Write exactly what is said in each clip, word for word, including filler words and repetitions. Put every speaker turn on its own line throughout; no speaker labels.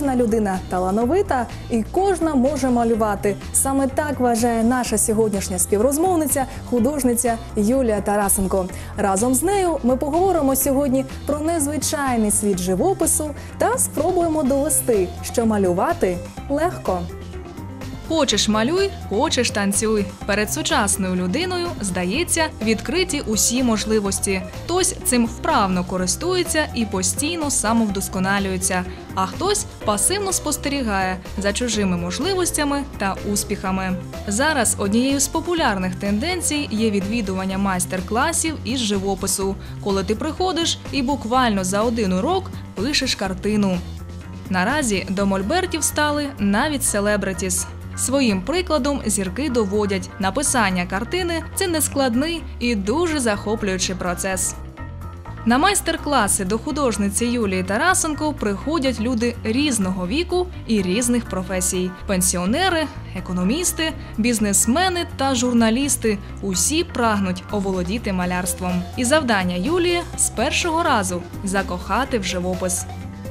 кожна людина талановита і кожна може малювати. Саме так вважає наша сьогоднішня співрозмовниця, художниця Юлія Тарасенко. Разом з нею ми поговоримо сьогодні про незвичайний світ живопису та спробуємо довести, що малювати легко. Хочеш – малюй, хочеш – танцюй. Перед сучасною людиною, здається, відкриті усі можливості. Хтось цим вправно користується і постійно самовдосконалюється, а хтось пасивно спостерігає за чужими можливостями та успіхами. Зараз однією з популярних тенденцій є відвідування майстер-класів із живопису, коли ти приходиш і буквально за один урок пишеш картину. Наразі до мольбертів стали навіть селебритіс. Своїм прикладом зірки доводять, написання картини – це нескладний і дуже захоплюючий процес. На майстер-класи до художниці Юлії Тарасенко приходять люди різного віку і різних професій – пенсіонери, економісти, бізнесмени та журналісти – усі прагнуть оволодіти малярством. І завдання Юлії – з першого разу закохати в живопис.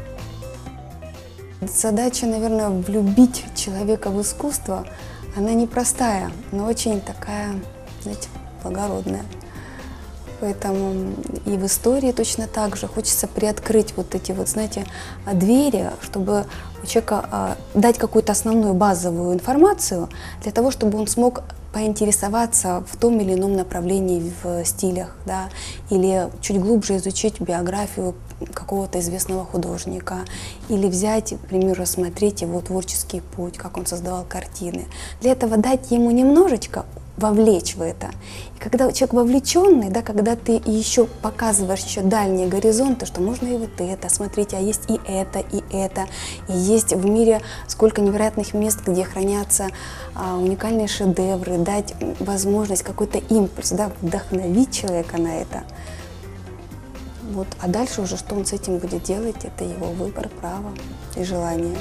Задача, наверное, влюбить человека в искусство, она непростая, но очень такая, знаете, благородная. Поэтому и в истории точно так же хочется приоткрыть вот эти вот, знаете, двери, чтобы у человека дать какую-то основную базовую информацию для того, чтобы он смог поинтересоваться в том или ином направлении в стилях, да, или чуть глубже изучить биографию какого-то известного художника, или взять, к примеру, рассмотреть его творческий путь, как он создавал картины. Для этого дать ему немножечко, вовлечь в это. И когда человек вовлеченный, да, когда ты еще показываешь еще дальние горизонты, что можно и вот это, смотрите, а есть и это, и это, и есть в мире сколько невероятных мест, где хранятся а, уникальные шедевры, дать возможность, какой-то импульс, да, вдохновить человека на это. Вот. А дальше уже, что он с этим будет делать, это его выбор, право и желание.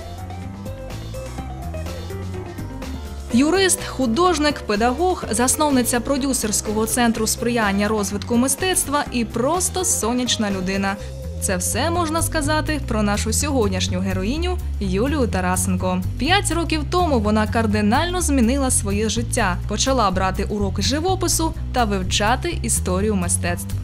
Юрист, художник, педагог, засновниця продюсерського центру сприяння розвитку мистецтва і просто сонячна людина. Це все можна сказати про нашу сьогоднішню героїню Юлію Тарасенко. П'ять років тому вона кардинально змінила своє життя, почала брати уроки живопису та вивчати історію мистецтв.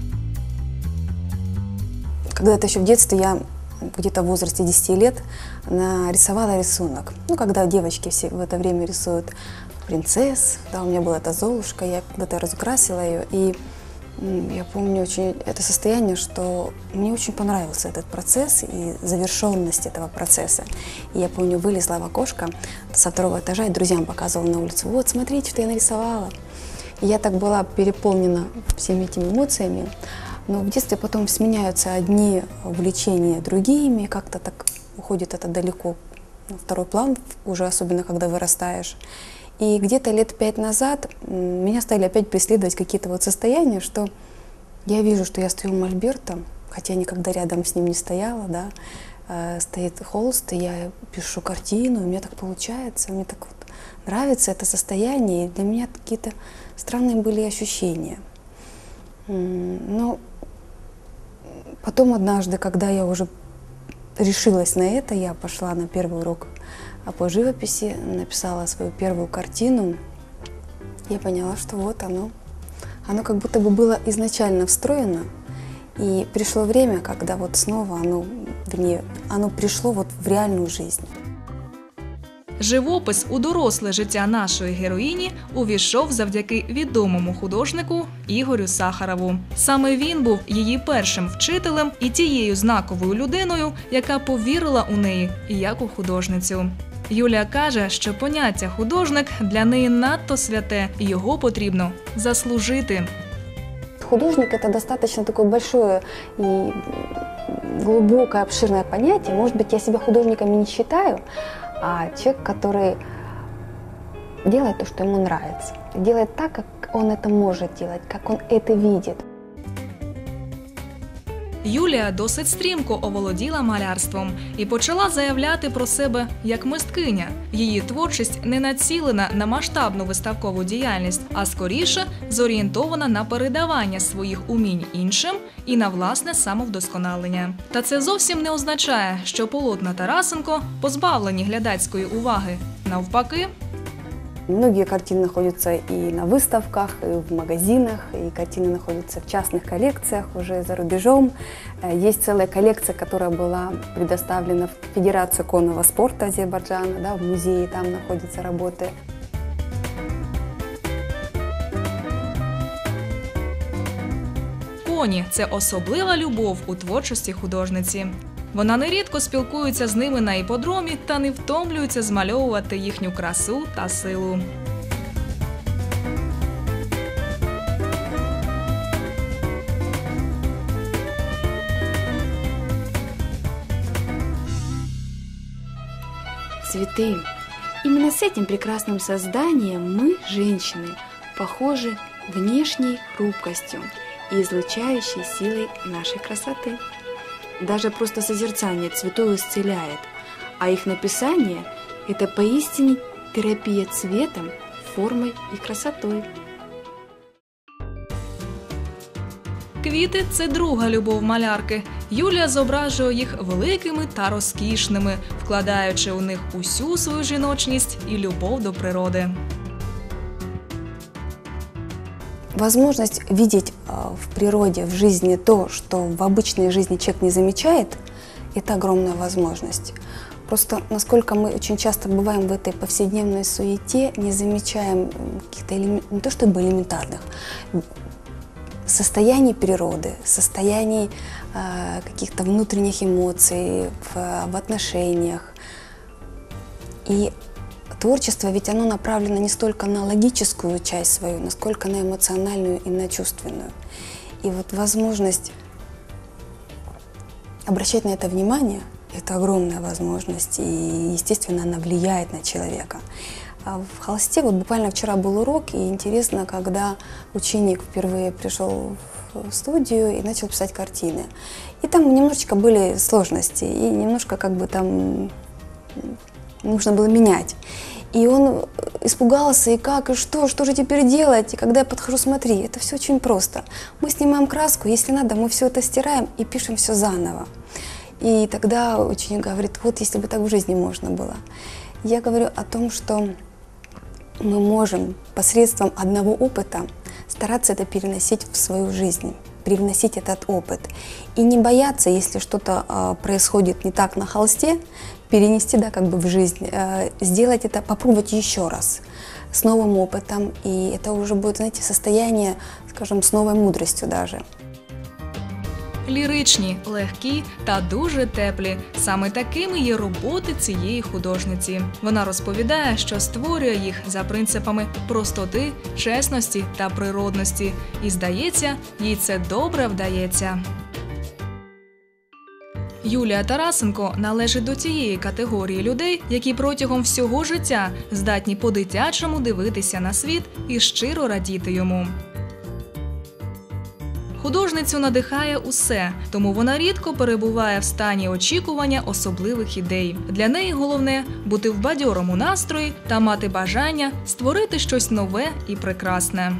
Когда-то еще в детстве я где-то в возрасте десяти лет нарисовала рисунок. Ну, когда девочки все в это время рисуют принцесс, да, у меня была эта Золушка, я когда-то разукрасила ее, и я помню очень это состояние, что мне очень понравился этот процесс и завершенность этого процесса. И я помню, вылезла в окошко со второго этажа и друзьям показывала на улицу: вот, смотрите, что я нарисовала. И я так была переполнена всеми этими эмоциями. Но в детстве потом сменяются одни увлечения другими, как-то так уходит это далеко на второй план, уже особенно когда вырастаешь. И где-то лет пять назад меня стали опять преследовать какие-то вот состояния, что я вижу, что я стою мольбертом, хотя никогда рядом с ним не стояла, да, стоит холст, и я пишу картину, и у меня так получается, мне так вот нравится это состояние, и для меня какие-то странные были ощущения. Но потом однажды, когда я уже решилась на это, я пошла на первый урок по живописи, написала свою первую картину. Я поняла, что вот оно, оно как будто бы было изначально встроено, и пришло время, когда вот снова оно, вернее, оно пришло вот в реальную жизнь.
Живопис у доросле життя нашої героїні увійшов завдяки відомому художнику Ігорю Сахарову. Саме він був її першим вчителем і тією знаковою людиною, яка повірила у неї як у художницю. Юлія каже, що поняття «художник» для неї надто святе, і його потрібно заслужити.
Художник – это достаточно такое большое и глубокое, обширное понятие. Может быть, я себя художником и не считаю, а человек, который делает то, что ему нравится, делает так, как он это может делать, как он это видит.
Юлія досить стрімко оволоділа малярством і почала заявляти про себе як мисткиня. Її творчість не націлена на масштабну виставкову діяльність, а скоріше зорієнтована на передавання своїх умінь іншим і на власне самовдосконалення. Та це зовсім не означає, що полотна Тарасенко позбавлені глядацької уваги. Навпаки,
Многие картины находятся и на выставках, и в магазинах, и картины находятся в частных коллекциях уже за рубежом. Есть целая коллекция, которая была предоставлена в Федерацию конного спорта Азербайджана, да, в музее, там находятся работы.
коні – це особлива любов у творчості художниці. Вона нерідко спілкується з ними на іпподромі та не втомлюється змальовувати їхню красу та силу.
Цветы. Именно с этим прекрасным созданием мы, женщины, похожи внешней хрупкостью и излучающей силой нашей красоты. Даже просто созерцание цветов исцеляет, а их написание – это поистине терапия цветом, формой и красотой.
Квіти – це друга любов малярки. Юлія зображує їх великими та розкішними, вкладаючи у них усю свою жіночність і любов до природи.
Возможность видеть в природе, в жизни то, что в обычной жизни человек не замечает, это огромная возможность. Просто насколько мы очень часто бываем в этой повседневной суете, не замечаем каких-то элемент, не то чтобы элементарных, состояний природы, состояний э, каких-то внутренних эмоций в, в отношениях. И творчество ведь оно направлено не столько на логическую часть свою, насколько на эмоциональную и на чувственную. И вот возможность обращать на это внимание – это огромная возможность, и, естественно, она влияет на человека. А в холсте, вот буквально вчера был урок, и интересно, когда ученик впервые пришел в студию и начал писать картины. И там немножечко были сложности, и немножко как бы там нужно было менять. И он испугался, и как, и что, что же теперь делать? И когда я подхожу, смотри, это все очень просто. Мы снимаем краску, если надо, мы все это стираем и пишем все заново. И тогда ученик говорит, вот если бы так в жизни можно было. Я говорю о том, что мы можем посредством одного опыта стараться это переносить в свою жизнь, привносить этот опыт. И не бояться, если что-то э, происходит не так на холсте, перенести, да, как бы в жизнь, э, сделать это, попробовать еще раз с новым опытом. И это уже будет, знаете, состояние, скажем, с новой мудростью даже.
Ліричні, легкі та дуже теплі. Саме такими є роботи цієї художниці. Вона розповідає, що створює їх за принципами простоти, чесності та природності. І, здається, їй це добре вдається. Юлія Тарасенко належить до тієї категорії людей, які протягом всього життя здатні по-дитячому дивитися на світ і щиро радіти йому. Художницю надихає усе, тому вона рідко перебуває в стані очікування особливих ідей. Для неї головне – бути в бадьорому настрої та мати бажання створити щось нове і прекрасне.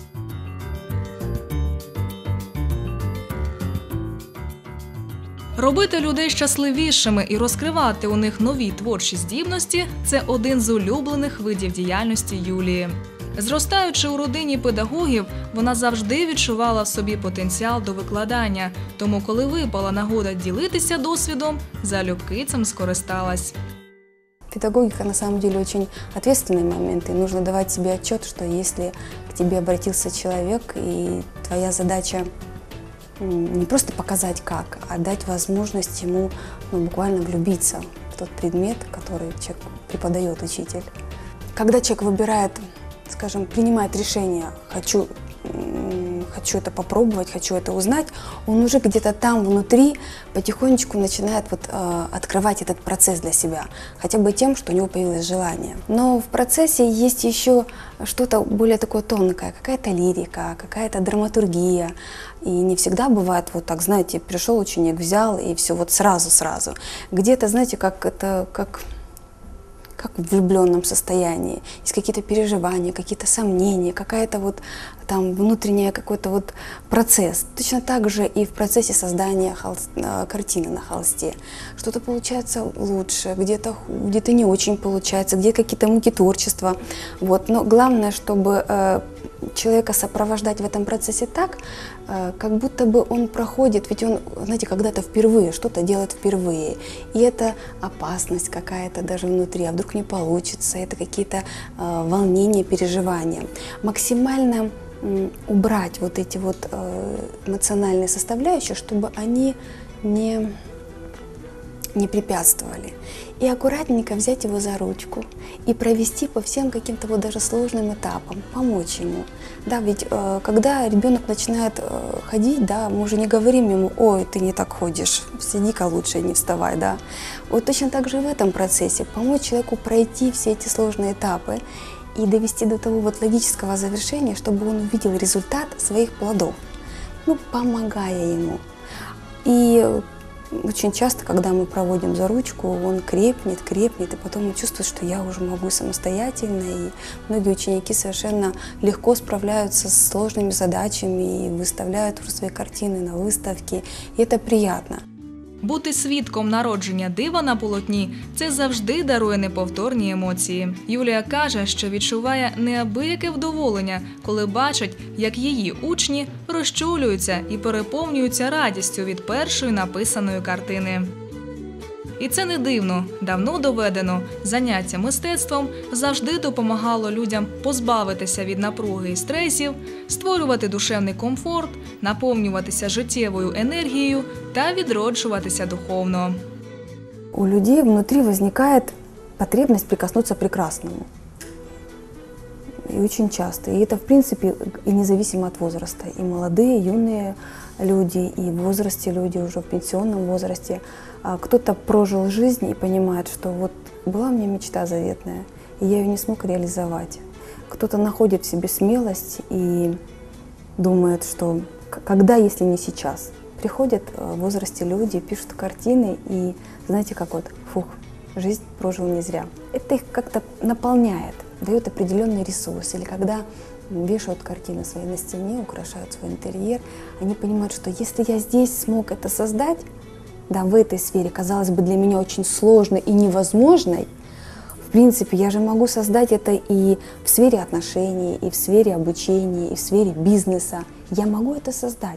Робити людей щасливішими і розкривати у них нові творчі здібності – це один з улюблених видів діяльності Юлії. Зростаючи у родині педагогів, вона завжди відчувала в собі потенціал до викладання, тому коли випала нагода ділитися досвідом, залюбки цим скористалась.
Педагогика на самом деле очень ответственный момент, и нужно давать себе отчет, что если к тебе обратился человек, и твоя задача не просто показать как, а дать возможность ему, ну, буквально влюбиться в тот предмет, который человек преподает, учитель. Когда человек выбирает, скажем, принимает решение, хочу, хочу это попробовать, хочу это узнать, он уже где-то там внутри потихонечку начинает вот, э, открывать этот процесс для себя, хотя бы тем, что у него появилось желание. Но в процессе есть еще что-то более такое тонкое, какая-то лирика, какая-то драматургия. И не всегда бывает вот так, знаете, пришел ученик, взял и все вот сразу-сразу. Где-то, знаете, как это, как... как в влюбленном состоянии, есть какие-то переживания, какие-то сомнения, какая-то вот там внутренний какой-то вот процесс. Точно так же и в процессе создания холст... картины на холсте. Что-то получается лучше, где-то где-то не очень получается, где какие-то муки творчества. Вот. Но главное, чтобы э, человека сопровождать в этом процессе так, э, как будто бы он проходит, ведь он, знаете, когда-то впервые, что-то делает впервые. И это опасность какая-то даже внутри, а вдруг не получится, это какие-то э, волнения, переживания. Максимально э, убрать вот эти вот э, эмоциональные составляющие, чтобы они не, не препятствовали. И аккуратненько взять его за ручку и провести по всем каким-то вот даже сложным этапам, помочь ему. Да, ведь э, когда ребенок начинает э, ходить, да, мы уже не говорим ему: ой, ты не так ходишь, сиди-ка лучше, не вставай, да. Вот точно так же в этом процессе помочь человеку пройти все эти сложные этапы и довести до того вот логического завершения, чтобы он увидел результат своих плодов, ну, помогая ему. И очень часто, когда мы проводим за ручку, он крепнет, крепнет, и потом он чувствует, что я уже могу самостоятельно. И многие ученики совершенно легко справляются с сложными задачами и выставляют уже свои картины на выставки. И это приятно.
Бути свідком народження дива на полотні – це завжди дарує неповторні емоції. Юлія каже, що відчуває неабияке вдоволення, коли бачить, як її учні розчулюються і переповнюються радістю від першої написаної картини. І це не дивно. Давно доведено, заняття мистецтвом завжди допомагало людям позбавитися від напруги і стресів, створювати душевний комфорт, наповнюватися життєвою енергією та відроджуватися духовно.
У людей внутри возникает потребность прикоснуться к прекрасному. И очень часто. И это, в принципе, и независимо от возраста. И молодые, юные люди, и в возрасте люди, уже в пенсионном возрасте. Кто-то прожил жизнь и понимает, что вот была у меня мечта заветная, и я ее не смог реализовать. Кто-то находит в себе смелость и думает, что когда, если не сейчас. Приходят в возрасте люди, пишут картины, и знаете, как вот, фух, жизнь прожил не зря. Это их как-то наполняет, дает определенный ресурс. Или когда вешают картины свои на стене, украшают свой интерьер, они понимают, что если я здесь смог это создать, да, в этой сфере, казалось бы, для меня очень сложной и невозможной, в принципе, я же могу создать это и в сфере отношений, и в сфере обучения, и в сфере бизнеса. Я могу это создать.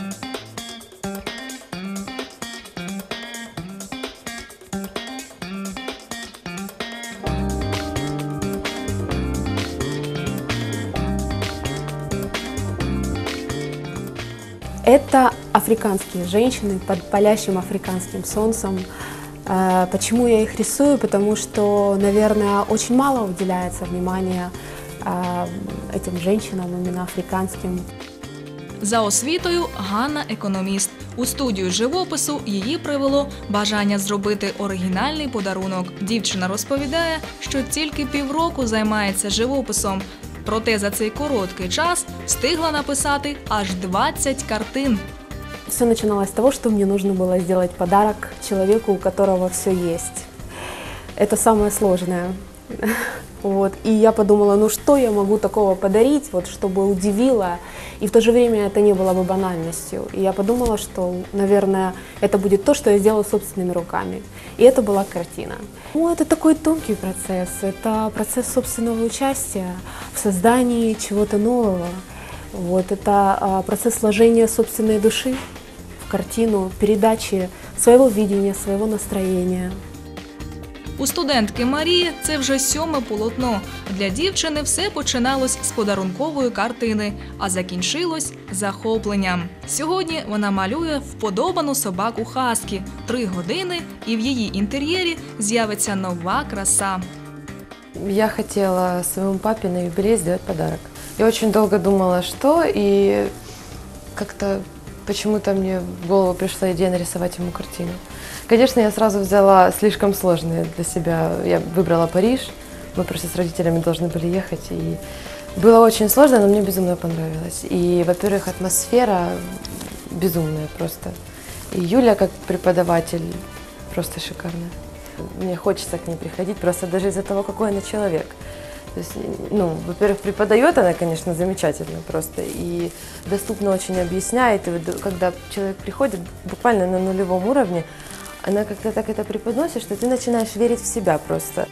Это африканские женщины под палящим африканским солнцем. Почему я их рисую? Потому что, наверное, очень мало уделяется внимания этим женщинам, именно африканским.
За освітою Ганна – економіст. У студію живопису її привело бажання зробити оригінальний подарунок. Дівчина розповідає, що тільки півроку займається живописом. Проте за цей короткий час встигла написати аж двадцять картин.
Все начиналось с того, что мне нужно было сделать подарок человеку, у которого все есть. Это самое сложное. Вот. И я подумала, ну что я могу такого подарить, вот, чтобы удивило, и в то же время это не было бы банальностью. И я подумала, что, наверное, это будет то, что я сделала собственными руками. И это была картина. Ну, это такой тонкий процесс, это процесс собственного участия в создании чего-то нового. Вот, это а, процесс сложения собственной души в картину, передачи своего видения, своего настроения.
У студентки Марії це вже сьоме полотно. Для дівчини все починалось з подарункової картини, а закінчилось захопленням. Сьогодні вона малює вподобану собаку Хаскі. Три години, і в її інтер'єрі з'явиться нова краса.
Я хотела своему папе на юбилей сделать подарок. Я очень долго думала, что, и как-то почему-то мне в голову пришла идея нарисовать ему картину. Конечно, я сразу взяла слишком сложные для себя. Я выбрала Париж, мы просто с родителями должны были ехать, и было очень сложно, но мне безумно понравилось. И, во-первых, атмосфера безумная просто. И Юля как преподаватель просто шикарная. Мне хочется к ней приходить просто даже из-за того, какой она человек. То есть, ну, во-первых, преподает она, конечно, замечательно просто и доступно очень объясняет. И вот, когда человек приходит буквально на нулевом уровне, она как-то так это преподносит, что ты начинаешь верить в себя просто.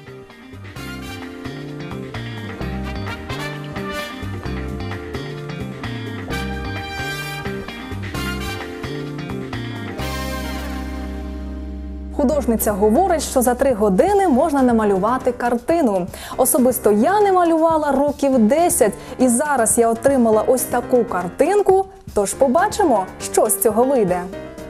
Художниця говорить, що за три години можна намалювати картину. Особисто я не малювала років десять, і зараз я отримала ось таку картинку. Тож побачимо, що з цього вийде.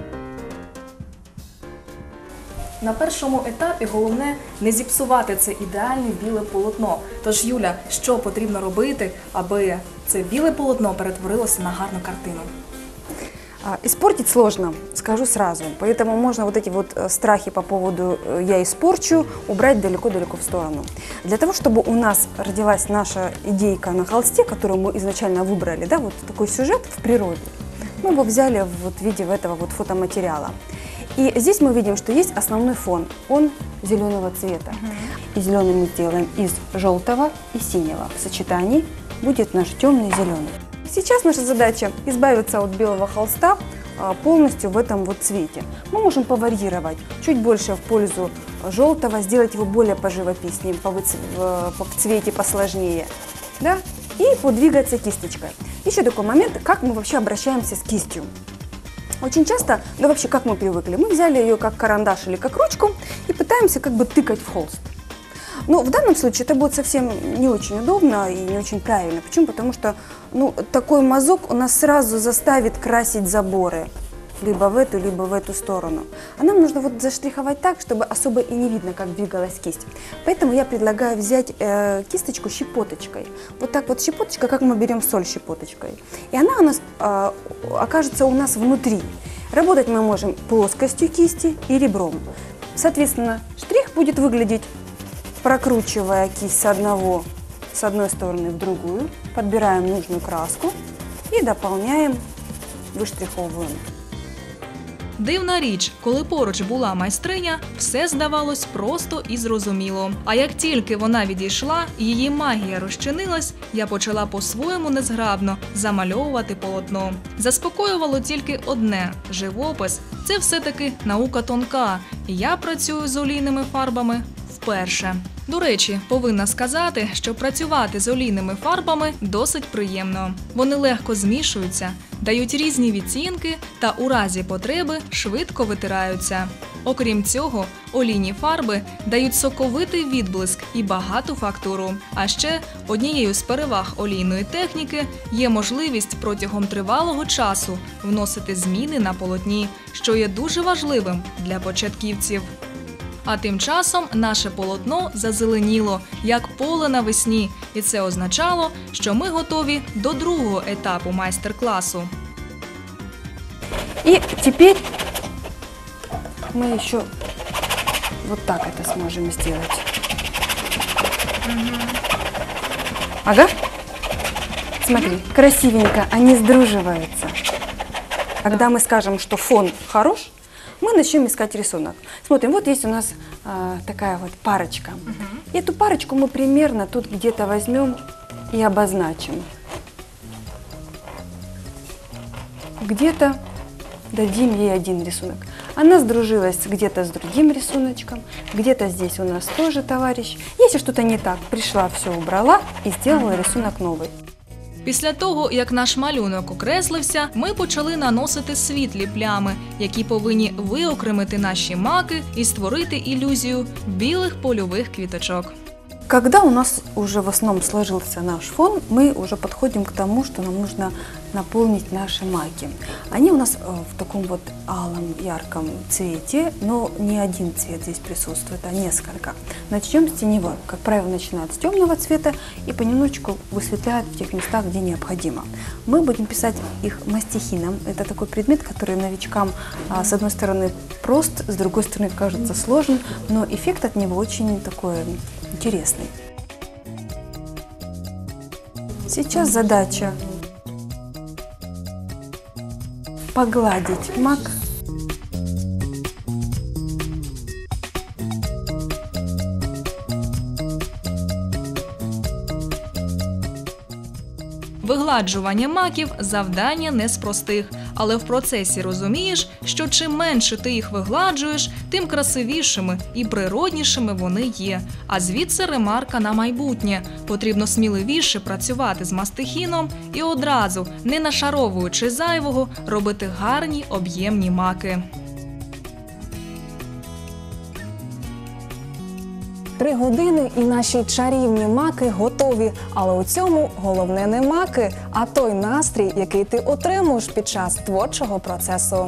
На першому етапі головне не зіпсувати це ідеальне біле полотно. Тож, Юля, що потрібно робити, аби це біле полотно перетворилося на гарну картину?
А, Испортить сложно, скажу сразу. Поэтому можно вот эти вот э, страхи по поводу э, «я испорчу» убрать далеко-далеко в сторону. Для того, чтобы у нас родилась наша идейка на холсте, которую мы изначально выбрали, да, вот такой сюжет в природе, мы его взяли вот в виде этого вот фотоматериала. И здесь мы видим, что есть основной фон, он зеленого цвета. И зеленый мы сделаем из желтого и синего. В сочетании будет наш темный зеленый. Сейчас наша задача избавиться от белого холста а, полностью в этом вот цвете. Мы можем поварьировать чуть больше в пользу желтого, сделать его более поживописнее, по, в, по цвете посложнее, да? И подвигаться кисточкой. Еще такой момент, как мы вообще обращаемся с кистью. Очень часто, да вообще как мы привыкли, мы взяли ее как карандаш или как ручку и пытаемся как бы тыкать в холст. Но в данном случае это будет совсем не очень удобно и не очень правильно. Почему? Потому что ну, такой мазок у нас сразу заставит красить заборы. Либо в эту, либо в эту сторону. А нам нужно вот заштриховать так, чтобы особо и не видно, как двигалась кисть. Поэтому я предлагаю взять э, кисточку щепоточкой. Вот так вот щепоточка, как мы берем соль щепоточкой. И она у нас э, окажется у нас внутри. Работать мы можем плоскостью кисти и ребром. Соответственно, штрих будет выглядеть, прокручивая кисть с, одного, с одной стороны в другую, подбираем нужную краску и дополняем, выштриховываем.
Дивна річ, коли поруч була майстриня, все здавалось просто і зрозуміло. А як тільки вона відійшла, її магія розчинилась, я почала по-своєму незграбно замальовувати полотно. Заспокоювало тільки одне – живопис – це все-таки наука тонка, і я працюю з олійними фарбами вперше. До речі, повинна сказати, що працювати з олійними фарбами досить приємно. Вони легко змішуються, дають різні відтінки та у разі потреби швидко витираються. Окрім цього, олійні фарби дають соковитий відблиск і багату фактуру. А ще однією з переваг олійної техніки є можливість протягом тривалого часу вносити зміни на полотні, що є дуже важливим для початківців. А тим часом наше полотно зазеленіло, як поле навесні, і це означало, що ми готові до другого етапу майстер-класу.
И теперь мы еще вот так это сможем сделать. Ага. Смотри, красивенько они сдруживаются. Когда мы скажем, что фон хорош, мы начнем искать рисунок. Смотрим, вот есть у нас а, такая вот парочка. Uh-huh. Эту парочку мы примерно тут где-то возьмем и обозначим. Где-то дадим ей один рисунок. Она сдружилась где-то с другим рисуночком, где-то здесь у нас тоже товарищ. Если что-то не так, пришла, все убрала и сделала рисунок новый.
Після того, як наш малюнок окреслився, ми почали наносити світлі плями, які повинні виокремити наші маки і створити ілюзію білих польових квіточок.
Когда у нас уже в основном сложился наш фон, мы уже подходим к тому, что нам нужно наполнить наши маки. Они у нас в таком вот алом, ярком цвете, но не один цвет здесь присутствует, а несколько. Начнем с теневого. Как правило, начинают с темного цвета и понемножечку высветляют в тех местах, где необходимо. Мы будем писать их мастихином. Это такой предмет, который новичкам с одной стороны прост, с другой стороны кажется сложен, но эффект от него очень такой интересный. Сейчас задача погладить мак.
Вигладжування маків – завдання не з простих, але в процесі розумієш, що чим менше ти їх вигладжуєш, тим красивішими і природнішими вони є. А звідси ремарка на майбутнє. Потрібно сміливіше працювати з мастихіном і одразу, не нашаровуючи зайвого, робити гарні об'ємні маки. Три години і наші чарівні маки готові. Але у цьому головне не маки, а той настрій, який ти отримуєш під час творчого процесу.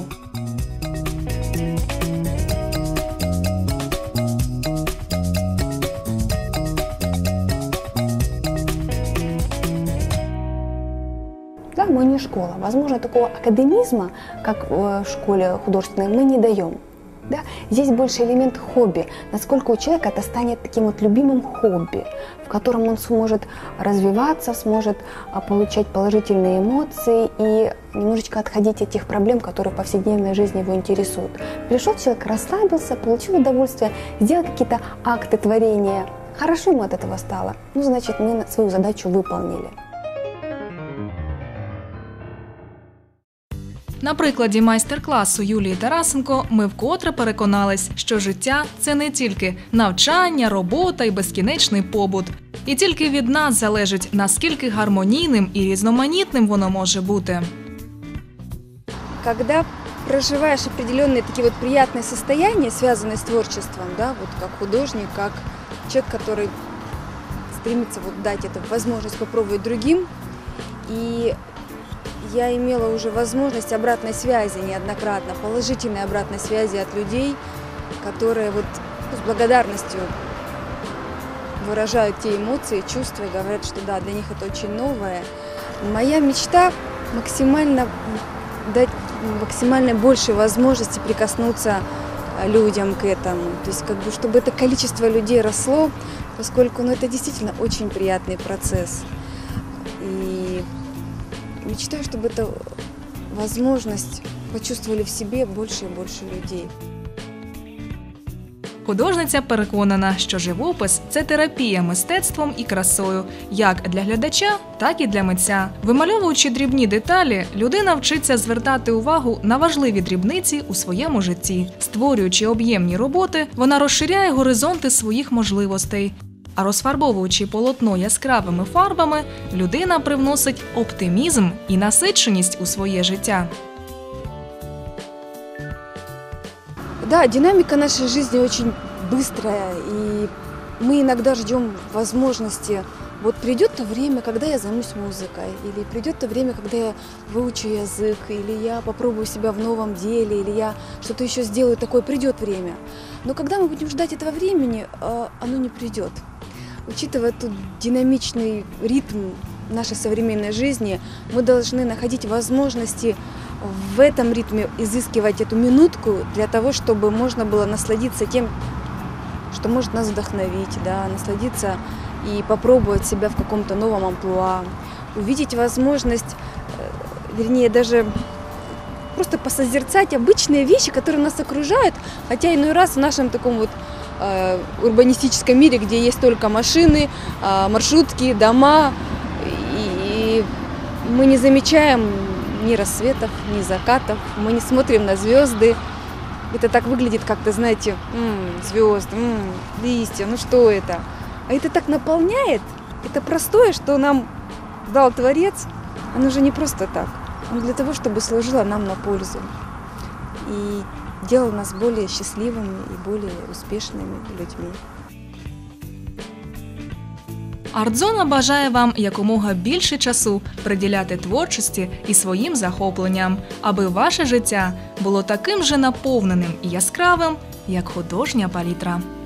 Да, мы не школа. Возможно, такого академизма, как в школе художественной, мы не даем. Да? Здесь больше элемент хобби, насколько у человека это станет таким вот любимым хобби, в котором он сможет развиваться, сможет получать положительные эмоции и немножечко отходить от тех проблем, которые в повседневной жизни его интересуют. Пришел человек, расслабился, получил удовольствие, сделал какие-то акты творения. Хорошо ему от этого стало, ну значит мы свою задачу выполнили.
На прикладі майстер-класу Юлії Тарасенко ми вкотре переконались, що життя – це не тільки навчання, робота і безкінечний побут. І тільки від нас залежить, наскільки гармонійним і різноманітним воно може бути.
Когда проживаешь определенные такие вот приятные состояния, связанные с творчеством, да, вот как художник, как человек, который стремится вот дать эту возможность попробовать другим, и я имела уже возможность обратной связи неоднократно, положительной обратной связи от людей, которые вот с благодарностью выражают те эмоции, чувства и говорят, что да, для них это очень новое. Моя мечта максимально дать максимально больше возможности прикоснуться людям к этому. То есть как бы, чтобы это количество людей росло, поскольку ну, это действительно очень приятный процесс. И мечтаю, чтобы эту возможность почувствовали в себе больше и больше людей.
Художниця переконана, що живопис – це терапія мистецтвом і красою, як для глядача, так і для митця. Вимальовуючи дрібні деталі, людина вчиться звертати увагу на важливі дрібниці у своєму житті. Створюючи об'ємні роботи, вона розширяє горизонти своїх можливостей. А розфарбовуючи полотно яскравими фарбами, людина привносить оптимізм і насиченість у своє життя.
Да, динамика нашей жизни очень быстрая, и мы иногда ждем возможности. Вот придет то время, когда я займусь музыкой, или придет то время, когда я выучу язык, или я попробую себя в новом деле, или я что-то еще сделаю такое, придет время. Но когда мы будем ждать этого времени, оно не придет. Учитывая тот динамичный ритм нашей современной жизни, мы должны находить возможности в этом ритме изыскивать эту минутку для того, чтобы можно было насладиться тем, что может нас вдохновить, да, насладиться и попробовать себя в каком-то новом амплуа, увидеть возможность, вернее, даже просто посозерцать обычные вещи, которые нас окружают, хотя иной раз в нашем таком вот э, урбанистическом мире, где есть только машины, э, маршрутки, дома, и, и мы не замечаем ни рассветов, ни закатов, мы не смотрим на звезды. Это так выглядит как-то, знаете, м-м, звезды, м-м, листья, ну что это? А это так наполняет, это простое, что нам дал Творец, оно же не просто так. Оно для того, чтобы служило нам на пользу и делало нас более счастливыми и более успешными людьми.
Арт-зона бажає вам якомога більше часу приділяти творчості і своїм захопленням, аби ваше життя було таким же наповненим і яскравим, як художня палітра.